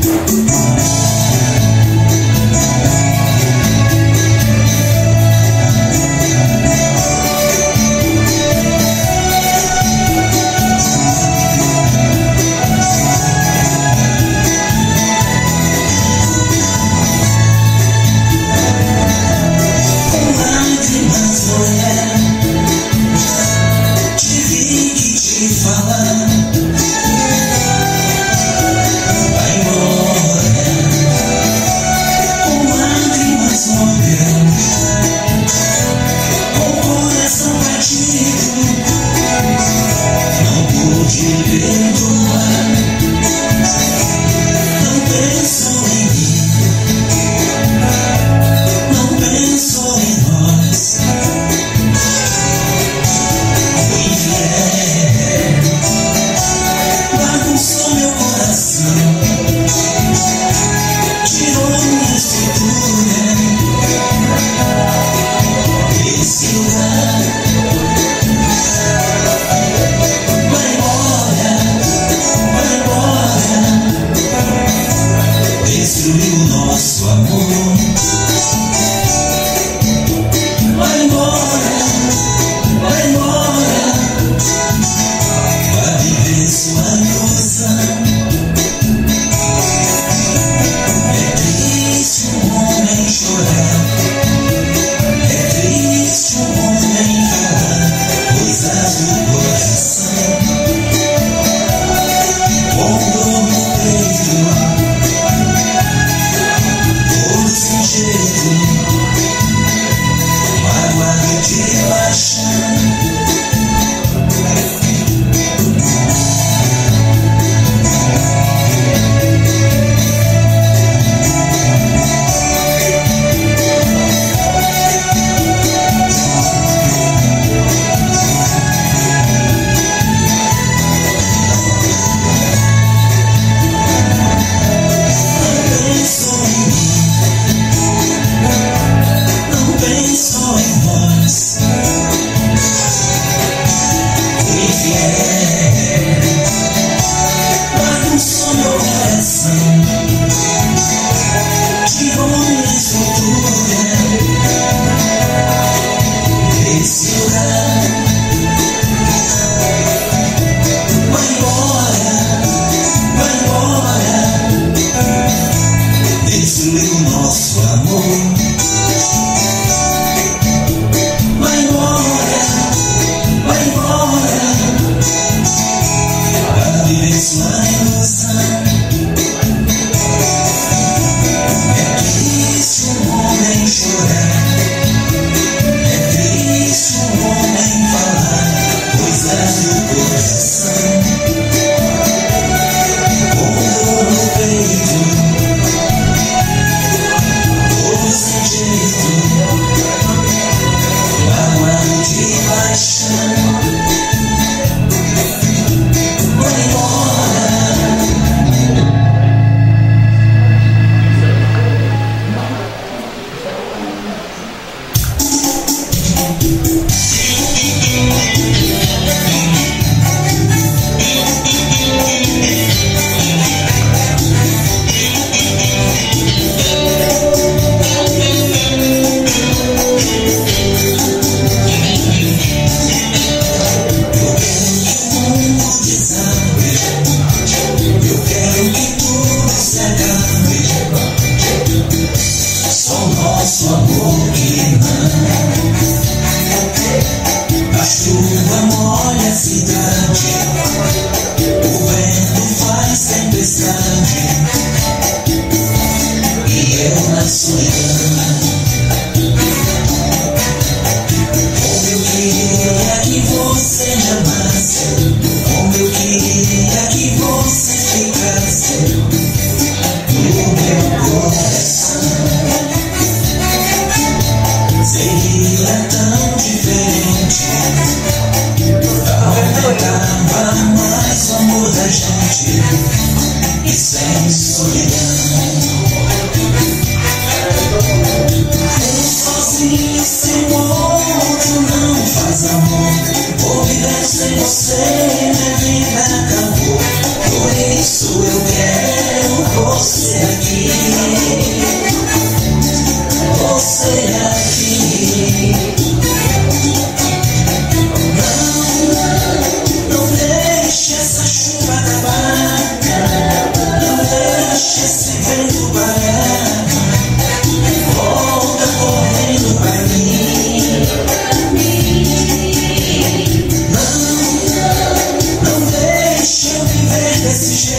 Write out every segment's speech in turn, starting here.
Você, minha vida acabou. Por isso eu quero você.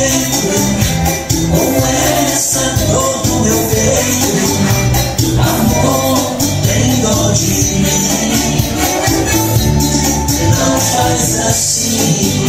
jeito, com essa dor no meu peito. Amor, tem dó de mim, não faz assim.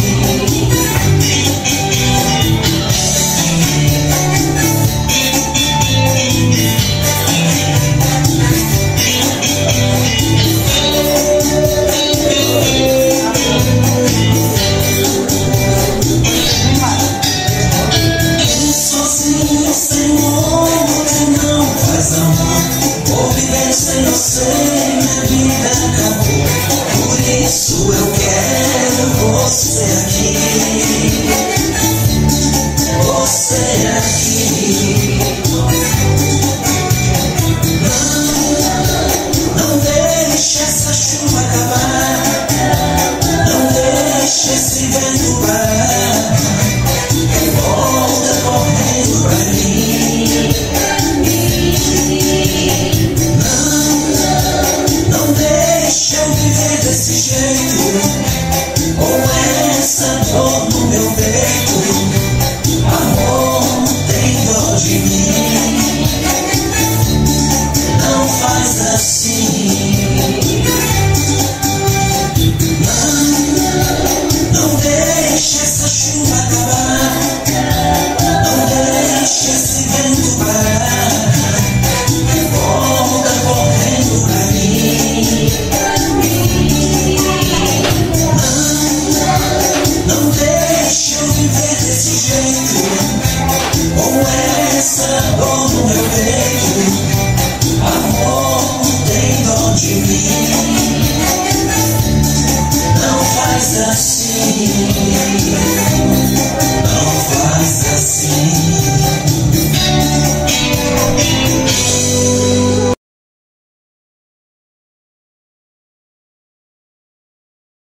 Sem você minha vida acabou, por isso eu quero você aqui, você aqui. Não deixe essa chuva acabar, não deixe esse vento parar, volta correndo pra mim. Deixa eu viver desse jeito, com essa dor no meu peito. Amor, tem dó de mim, não faz assim. Não deixe essa chuva acabar, não deixe esse vento parar, volta correndo pra mim. Não deixe eu viver desse jeito.